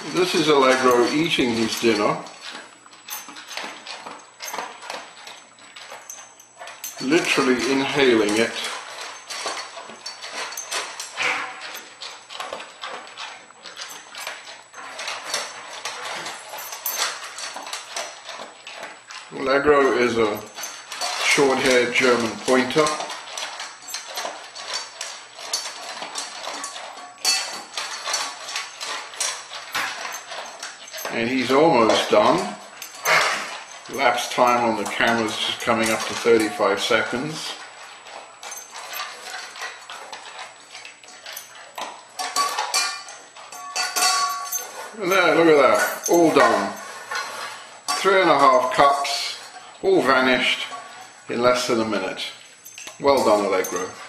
This is Allegro eating his dinner. Literally inhaling it. Allegro is a short-haired German pointer. And he's almost done. Lapse time on the camera is just coming up to 35 seconds. And there, look at that, all done. 3.5 cups, all vanished in less than a minute. Well done, Allegro.